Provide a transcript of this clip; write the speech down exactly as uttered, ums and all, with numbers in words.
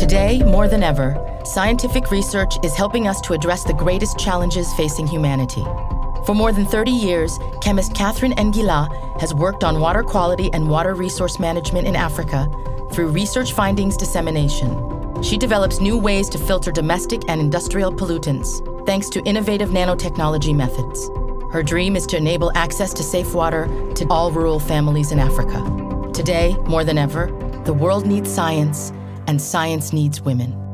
Today, more than ever, scientific research is helping us to address the greatest challenges facing humanity. For more than thirty years, chemist Catherine Ngila has worked on water quality and water resource management in Africa through research findings dissemination. She develops new ways to filter domestic and industrial pollutants, thanks to innovative nanotechnology methods. Her dream is to enable access to safe water to all rural families in Africa. Today, more than ever, the world needs science, and science needs women.